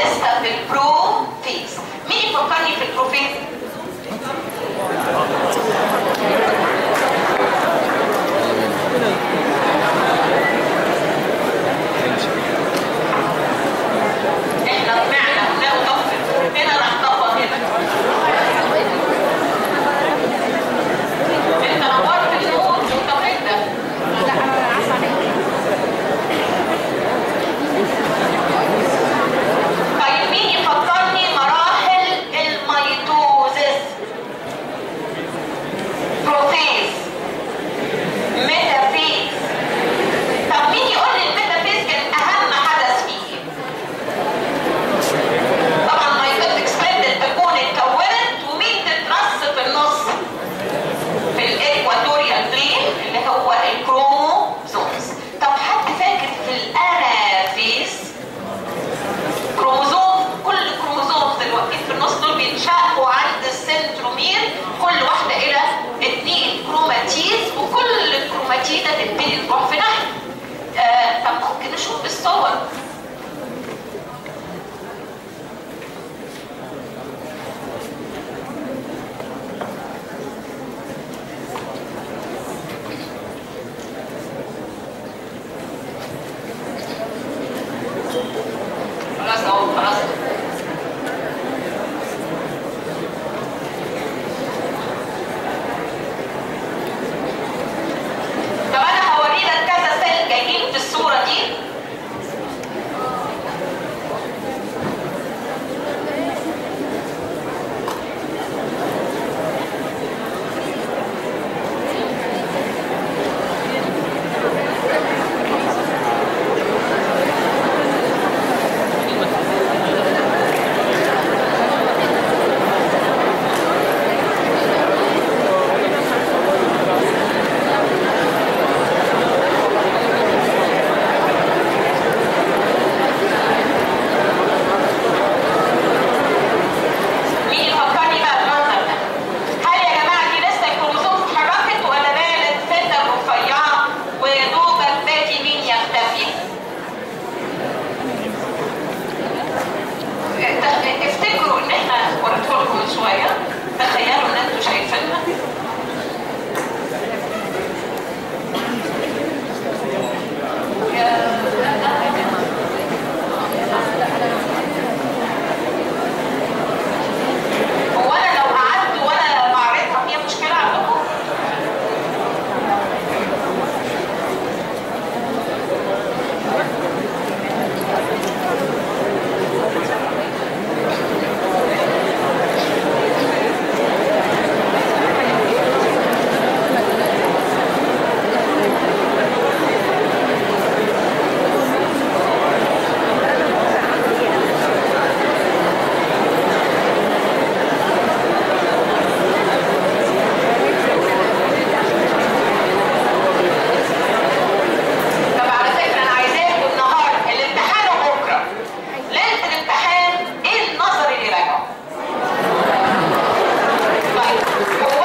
لسه في البروفيز. مين يفكرني في البروفيز؟ احنا طمعنا نطفي هنا، راح نطفي هنا. انت نورت النور وطفيت ده. لا انا عارفه عليك. طيب مين يفكرني مراحل الميتوزيس؟ بروفيز، ميتافيز. طب مين يقول لي الميتافيز كان اهم حدث فيه؟ طبعا مايتوتيك سبندل تكون اتكونت ومين تترص في النص؟ في الايكواتوريال بلين اللي هو الكروموزومز. طب حد فاكر في الانافيز؟ كروموزوم، كل كروموزوم دلوقتي في النص دول بينشقوا عند السنترومير، كل واحده الى 2 كروماتيد، وكل الكروماتيده تبتدي تروح في ناحيه. طب ممكن نشوف الصور. خلاص اهو، خلاص. طب انا هوري لك كذا سيل جايين في الصوره دي. مين يفكرني بقى بالمنظر ده؟ هل يا جماعه دي لسه الكروموسوم اتحركت ولا بانت فتة رفيعه ويدوبك باقي مين يختفي؟ افتكروا ان احنا وريته لكم من شويه، تخيلوا ان انتوا شايفينها. هو انا لو قعدت وانا بعرضها هي مشكله عندكم؟ طب على فكره انا عايزاكم النهارده الامتحان وبكره ليله الامتحان ايه النظر اللي راجعه؟ طيب هو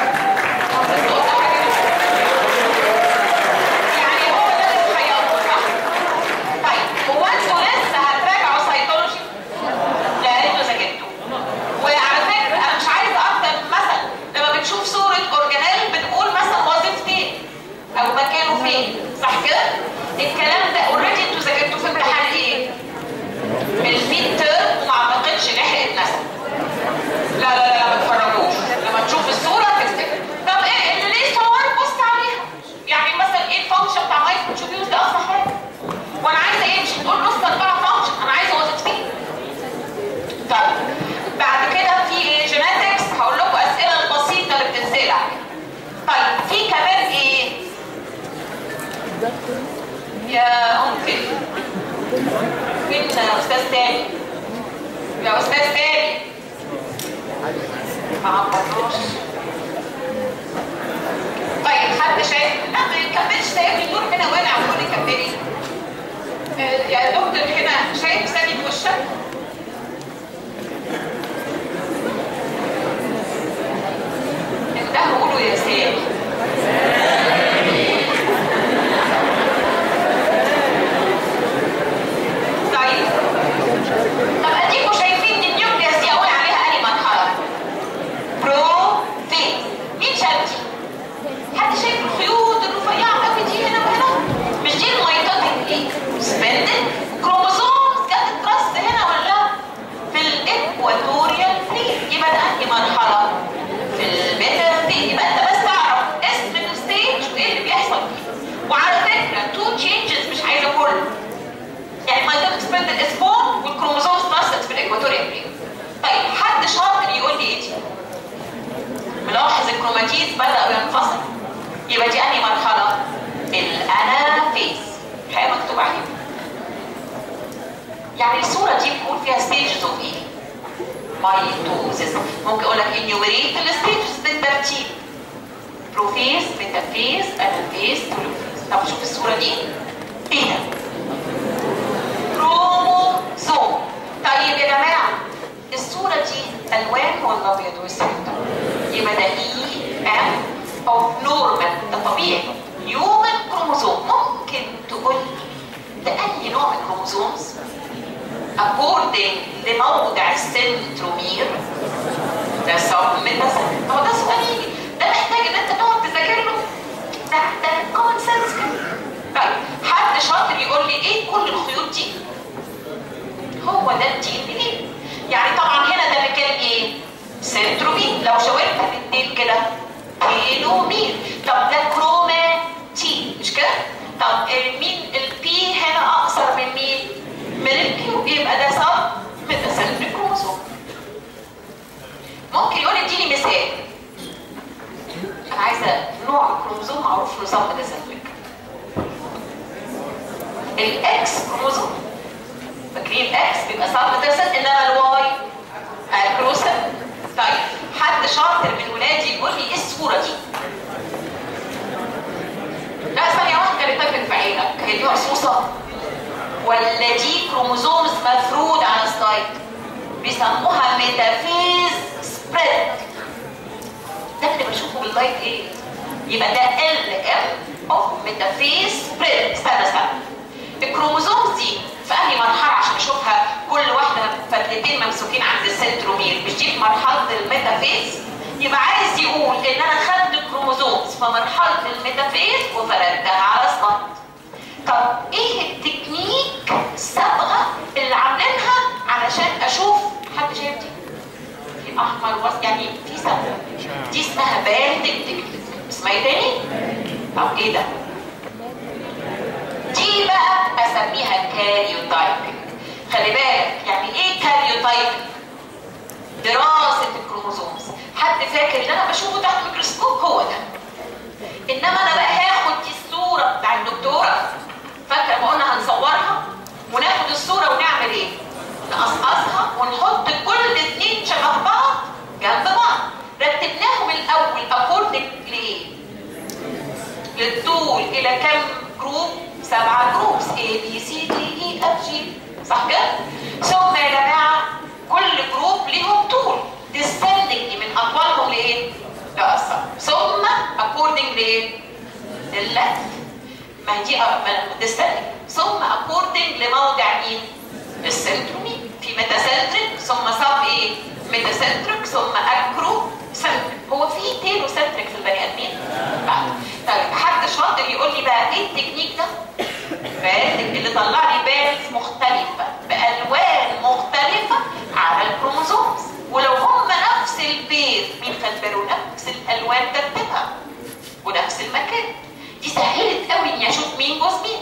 يعني هو ده اللي تخيلته صح؟ طيب هو انتوا لسه هتراجعوا سيتولوجي؟ لا انتوا ذاكرتوا. وعلى فكره انا مش عايزه اكتر مثلا لما بتشوف صوره اورجانيل بتقول مثلا وظيفتين او مكانه فين، صح كده؟ الكلام ده اوريدي انتوا ذاكرتوه في امتحان ايه؟ الميد تيرم، وما اعتقدش لحقت نسب. لا لا لا ما تفرجوش، لما تشوف الصوره تفتكر. طب ايه اللي ليه صور بص عليها؟ يعني مثلا ايه الفانكشن بتاع مايكروتوبيوس ده اصلا حاجه؟ وانا عايزه ايه؟ مش هتقول نص 4 فانكشن، انا عايزه وظيفتين. طيب بعد كده في ايه؟ جيناتكس، هقول لكم اسئله البسيطه اللي بتتسال عليها. طيب في كمان ايه؟ يا أنكل فين أستاذ تاني؟ يا أستاذ تاني ما عبرناش. طيب حد شايف؟ لا ما يكملش، سايب لي النور هنا والع وقولي كملي. يا دكتور هنا شايف ثاني في وشك؟ انتهوا قولوا يا سامي. طيب طب بدأ ينفصل. يبقى دي أنهي مرحلة؟ الأنافيز. هي مكتوب عليها. يعني الصورة دي بيكون فيها ستيجز اوف ايه؟ مايتوزيس. ممكن اقول لك انيوميريت الستيجز بالترتيب. بروفيز، ميتافيز، انافيز، تولوفيز. طب شوف الصورة دي. ايه ده؟ كروموزوم. طيب يا جماعة الصورة دي ألوان ولا أبيض وأسود؟ يبقى ده EM أو نورمال، ده طبيعي. هيومن كروموزوم. ممكن تقول ده أي نوع من الكروموزومز؟ according لموضع السنترومير. ده سبميتاسيل. هو ده سؤال يجي، ده محتاج ان انت تقعد تذاكر له. ده كومن سنس كده. طيب حد شاطر يقول لي ايه كل الخيوط دي؟ هو ده الدي ان ايه. يعني طبعا هنا ده مكان ايه؟ سنترومير. لو شاورت بالاثنين كده تيلومير. طب ده كروماتين مش كده؟ طب مين البي هنا اقصر من مين؟ من الكيو. يبقى ده سب ميتاسيل كروموسوم. ممكن يقول اديني مثال. انا عايزه نوع الكروموسوم معروف انه سب ميتاسيل. الاكس كروموسوم. فاكرين الاكس بيبقى سب ميتاسيل، انما الواي اكروسيل. طيب حد شاطر من ولادي يقول لي ايه الصوره دي؟ لا ثانيه واحده اللي تاكل في عينك، هي دي مقصوصه ولا دي كروموزومز مفرود على سلايد؟ بيسموها ميتافيز سبريد. ده اللي بشوفه باللايت ايه؟ يبقى ده LM او ميتافيز سبريد. استنى الكروموزومز دي في انهي مرحله عشان اشوفها؟ كل واحده فتلتين ممسوكين عند السنترومير، مش دي في مرحله الميتافيز؟ يبقى عايز يقول ان انا خدت الكروموزومز في مرحله الميتافيز وفردتها على سلايد. طب ايه التكنيك الصبغه اللي عاملينها علشان اشوف؟ حد شايف دي؟ في احمر يعني في صبغه دي اسمها باندنج تكنيك. اسمها ايه تاني؟ طب ايه ده؟ دي بقى اسميها كاريوتايبنج. خلي بالك يعني ايه كاريوتايبنج؟ دراسه الكروموزومز. حد فاكر اللي انا بشوفه تحت الميكروسكوب هو ده، انما انا بقى هاخد دي الصوره بتاع الدكتوره. فاكره ما قلنا هنصورها وناخد الصوره ونعمل ايه؟ نقصقصها ونحط كل الاثنين شبه بعض جنب بعض. رتبناهم الاول اكوردنج لايه؟ للطول. الى كم جروب؟ 7 جروبس A B C D E F G. صح كده؟ ثم يا جماعه كل جروب ليهم طول descending من اطوالهم لايه؟ لاقصر. ثم اكوردنج لايه؟ لللف. ما دي descending. ثم اكوردنج لموضع مين؟ السنترومير. في ميتاسنتريك ثم سب ايه؟ ميتاسنتريك ثم اكرو سنتريك. هو في تيلو سنتريك في البني ادمين؟ طيب حد شاطر يقول لي بقى ايه التكنيك ده؟ اللي طلع لي بانز مختلفه بالوان مختلفه على الكروموزومز، ولو هم نفس البيز مين خد باله؟ نفس الالوان ترتيبها ونفس المكان. دي سهلت قوي اني اشوف مين جوز مين.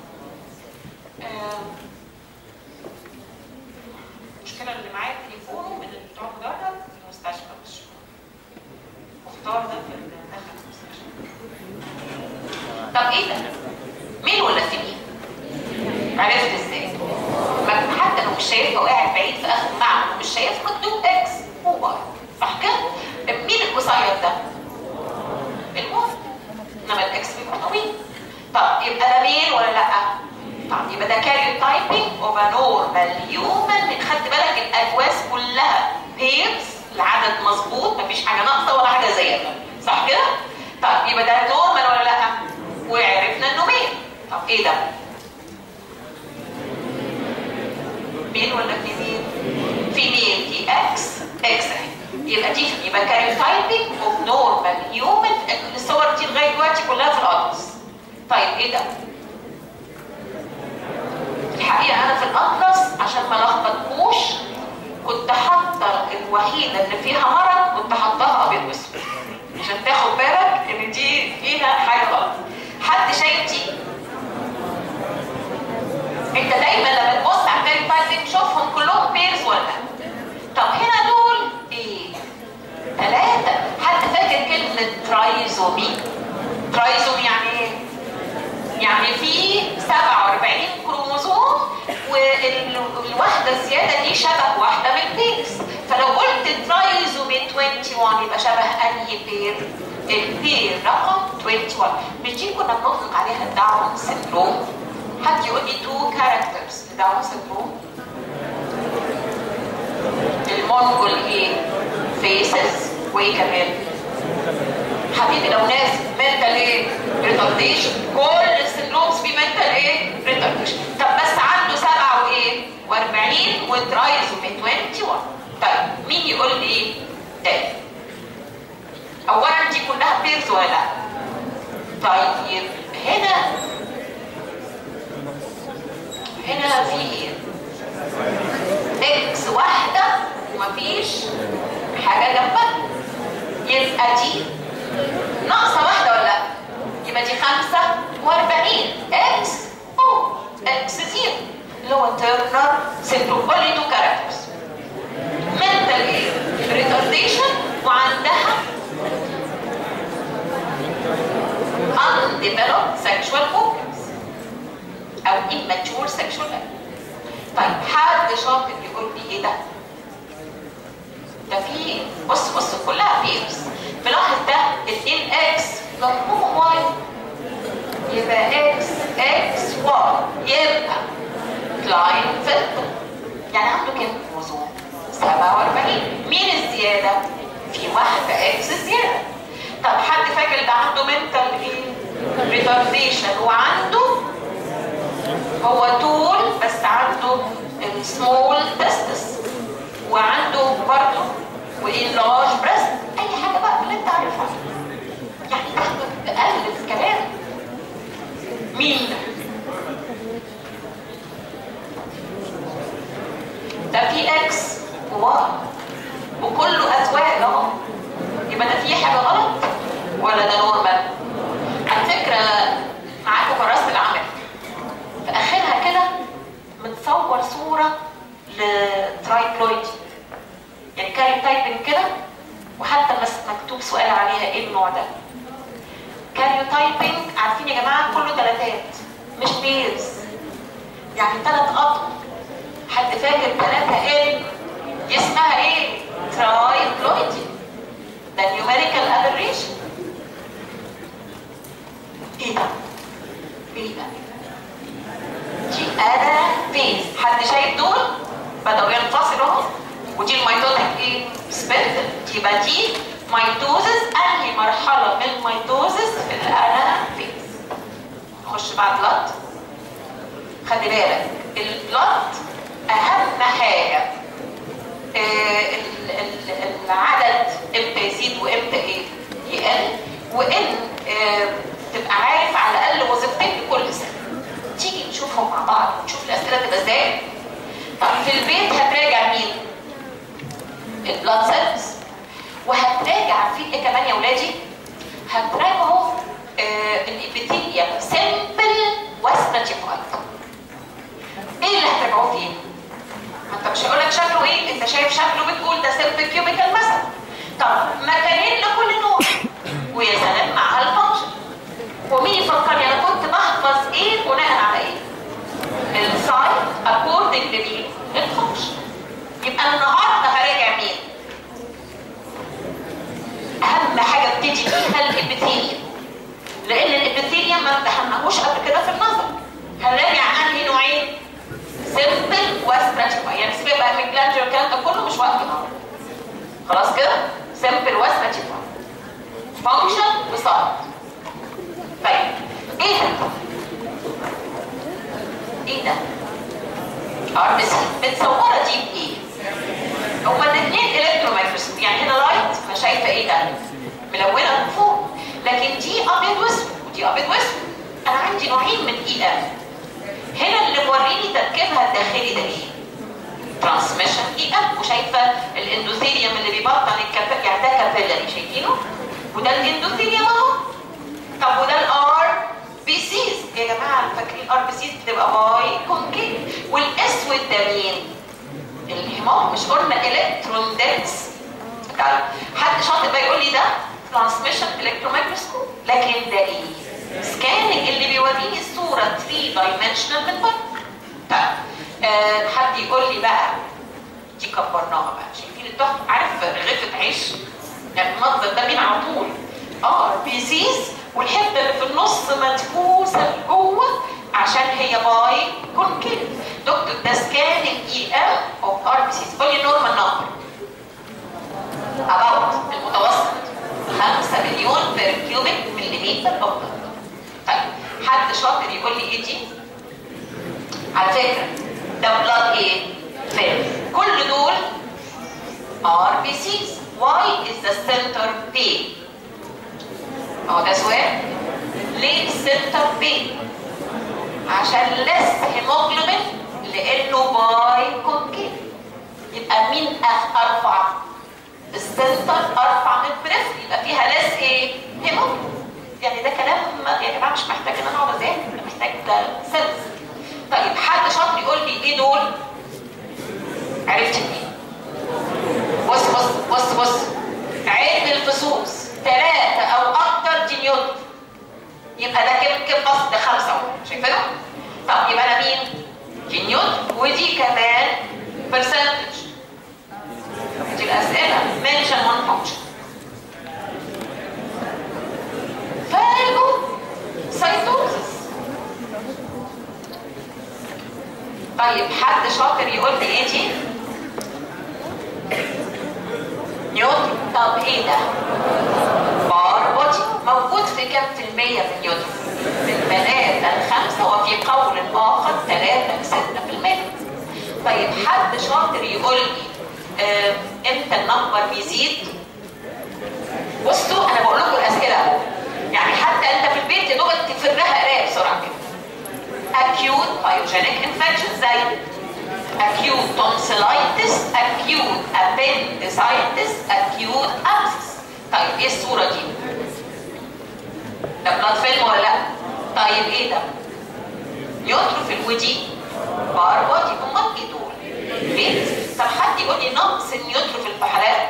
المشكله اللي معايا تليفونه من بتوع مدرب في المستشفى، مش مختار ده في داخل المستشفى. طب ايه ده؟ مين ولا في مين؟ عرفت ازاي؟ حتى لو مش شايفها وقاعد بعيد في اخر المعمل ومش شايف مكتوب اكس وواي. صح كده؟ مين القصير ده؟ الواي. انما الاكس بيبقى طويل. طب يبقى ده ميل ولا لا؟ طب يبقى ده كاريوتايبنج اوف ا نورمال هيومن. خدت بالك الاجواس كلها بيرز، العدد مظبوط، مفيش حاجه ناقصه ولا حاجه زياده. صح كده؟ طب يبقى ده نورمال ولا لا؟ وعرفنا انه ميل. طب ايه ده؟ ميل ولا في ميل؟ في ميل. دي اكس اهي. يبقى دي يبقى كاريوتايبنج اوف نورمال هيومن. الصور دي لغايه دلوقتي كلها في الاطلس. طيب ايه ده؟ الحقيقه انا في الاطلس عشان ما لخبطكوش كنت حاطه الوحيده اللي فيها مرض كنت حاطاها ابيض واسود عشان تاخد بالك ان دي فيها حاجه غلط. حد شايف دي؟ انت دايما لما تبص على الكاريوتايبنج شوفهم كلهم بيرز ولا؟ طب هنا دول ايه؟ 3. حد فاكر كلمه يعني في 47 كروموزوم، والواحده الزياده دي شبه واحده من البيرز. فلو قلت ترايزومي 21 يبقى شبه انهي بير؟ البير رقم 21. مش دي كنا بنطلق عليها داون سيندروم؟ حد يقول لي 2 كاركترز لداون سيندروم؟ المونجول ايه؟ فيسز، وايه كمان؟ حبيبي لو ناس منتال ايه؟ ريتارديشن. كل السندرومز في منتال ايه؟ ريتارديشن. طب بس عنده 7 وايه؟ و40 وترايزومي 21. طيب مين يقول لي ده؟ اولا دي كلها بيرز ولا لا؟ طيب هنا في ايه؟ اكس واحده ومفيش حاجه جنبها، يبقى دي ناقصه واحده ولا لا؟ يبقى دي 45 اكس او اكس 0 اللي هو تيرنر سيندروم. قول لي 2 كاركترز. منتال ايه؟ ريتارديشن، وعندها undeveloped sexual organs او immature sexual organs. طيب حد شاطر يقول لي ايه ده؟ ده في بص كلها بيرز. ملاحظ ده 2 اكس مضموم واي، يبقى اكس واي، يبقى كلاين فيلتر. يعني عنده كام كروموزوم؟ 47. مين الزياده؟ في واحده اكس زياده. طب حد فاكر ده عنده منتال ريتارديشن وعنده هو طول بس عنده السمول تستس وعنده برضه واللارج بريست، اي حاجه بقى اللي انت عارفها. يعني تألف كلام. مين ده؟ في اكس وواي وكله ازواج اهو. يبقى ده في حاجه غلط ولا ده نورمال؟ على فكره معاكم كراسه العمل في اخرها كده متصور صوره لترايبلويد، يعني كاري تايبنج كده، وحتى مكتوب سؤال عليها ايه النوع ده. كاريو تايبنج عارفين يا جماعه كله ثلاثات مش بيرز، يعني 3 قطر. حد فاكر 3 ايه؟ دي اسمها ايه؟ ترايبلويد. ده نيوميريكال ابريشن. ايه ده؟ ايه ده؟ دي فيز. حد شايف دول؟ بدأوا ينفصلوا اهو. ودي الميتوتك ايه؟ سبيرتل. يبقى دي ميتوزس. انهي مرحله من الميتوزس في الانافيز؟ نخش بقى بلاد. خلي بالك البلاد اهم حاجه العدد امتى يزيد وامتى ايه يقل، وان تبقى عارف على الاقل وظيفتين كل سنه. تيجي نشوفهم مع بعض ونشوف الاسئله تبقى ازاي. طب في البيت هتراجع مين؟ البلاد سيلز. وهتراجع عارفين ايه كمان يا ولادي؟ هتراجعوا الابيثيليوم سيمبل وستراتيفايد. ايه اللي هتراجعوه فيه؟ ما انت مش هقول لك شكله ايه، انت شايف شكله بتقول ده سيمبل كيوبيكال مثلا. طب مكانين لكل نوع، ويا سلام معها الفانكشن. ومين يفكرني انا كنت بحفظ ايه بناء على ايه؟ السايت اكوردنج لمين؟ الفانكشن. يبقى النهارده هراجع مين؟ اهم حاجه ابتدي فيها الابيثيليوم، لان الابيثيليوم ما امتحناهوش قبل كده في النظر. هنراجع انهي نوعين؟ سيمبل وستراتيفايد. يعني سيبك بقى من جلاندر والكلام ده كله، مش وقت النهارده. خلاص كده؟ سيمبل وستراتيفايد. فانكشن وسايت. طيب ايه ده؟ ايه ده؟ ار بي سي متصوره دي بايه؟ هما الاثنين الكترومايكروسكوب، يعني هنا لايت فشايفه ايه ده؟ ملونه من فوق، لكن دي ابيض واسود ودي ابيض واسود. انا عندي نوعين من اي ام. هنا اللي موريني تركيبها الداخلي ده ايه؟ ترانسميشن اي ام. وشايفه الاندوثيليوم اللي بيبطن يعني ده كابيلاري شايفينه؟ وده الاندوثيليوم اهو. طب وده الار بي سيز. يا جماعه فاكرين الار بي سيز بتبقى باي كونكيف. والاسود ده مين؟ الهيموجلوبين. مش قلنا الكترون دنس؟ طيب حد شاطر بقى يقول لي ده ترانسميشن الكترومايكروسكوب، لكن ده ايه؟ سكاننج اللي بيوريني الصوره صوره 3 دايمنشنال من بره. طيب حد يقول لي بقى دي كبرناها بقى، شايفين الضغط؟ عارف رغيفه عيش؟ يعني المنظر ده مين على طول؟ بيزيز والحته اللي في النص مدفوسه لجوه عشان هي باي كونكيف. دكتور ده سكاننج اي ام اوف ار بي سيز. قول لي نورمال نمبر اباوت المتوسط 5 مليون بير كيوبيك مليمتر اوف بلد. طيب حد شاطر يقول لي ايه دي؟ على فكره ده بلاد ايه؟ فيلم. كل دول ار بي سيز. واي از ذا سنتر بين؟ ده سؤال. ليه السنتر بين؟ عشان لس هيموجلوبين لانه باي كونكيف. يبقى مين ارفع؟ السنتر ارفع من البريفري، يبقى فيها لس ايه؟ هيموجلوبين. يعني ده كلام يا جماعه مش محتاج ان انا اقعد اذاكر، محتاج ده سنس. طيب حد شاطر يقول لي ايه دول؟ عرفت منين؟ بص بص بص بص، علم الفصوص 3 او اكتر دي نيوتن. يبقى ده كم بسط؟ ده 5 اهو، شايفينه؟ طب يبقى انا مين؟ دي نيوتن، ودي كمان برسنتج. دي الاسئله منشن وان فانكشن. فالجو سايتوزس. طيب حد شاطر يقول لي ايه دي؟ نيوتن. طب ايه ده؟ بار بودي. موجود في كام في المية من نيوتن؟ من 3 ل 5 وفي قول اخر 3 ل 6%. طيب حد شاطر يقول لي امتى النمبر بيزيد؟ بصوا انا بقول لكم الاسئله اهو، يعني حتى انت في البيت يا دوبك تفرها قرايه بسرعه كده. acute pyogenic infection زي acute tonsillitis, acute appendicitis, acute abscess. طيب ايه الصوره دي؟ ده بلاد فيلم ولا لا؟ طيب ايه ده؟ نيوتروفيل. ودي بار بودي. امال ايه دول؟ ليه؟ طب حد يقول لي نقص النيوتروفيل في حالات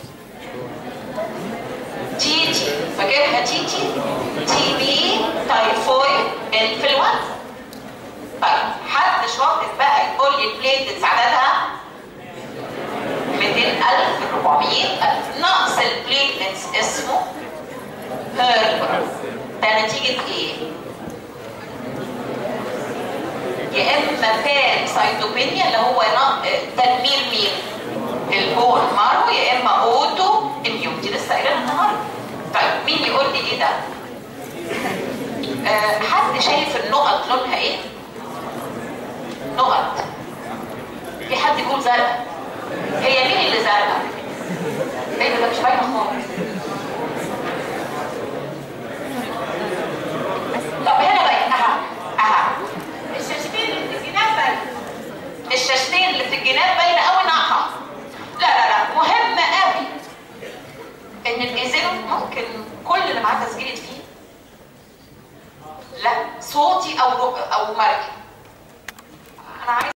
تي تي. فاكرها تي تي؟ تي بي، تايفويد، انفلونزا. طيب حد شاطر بقى يقول لي البليتلتس عددها 200,000 ل 400,000. نقص البليتلتس اسمه هيربر. ده نتيجة ايه؟ يا اما بان سايتوبينيا اللي هو تدمير مين؟ البون مارو، يا اما اوتو اميون. دي لسه قايلينها النهارده. طيب مين يقول لي ايه ده؟ حد شايف النقط لونها ايه؟ نقط. في حد يقول زرقاء. هي مين اللي زرقاء؟ ايه ده؟ مش باينه خالص. طب هنا باين. اها الشاشتين اللي في الجناب باينه. الشاشتين اللي في الجناب باينه قوي انها حمراء. لا مهم قوي ان الايزينو ممكن كل اللي معاه تسجيل فيه لا صوتي او مرئي. انا عايز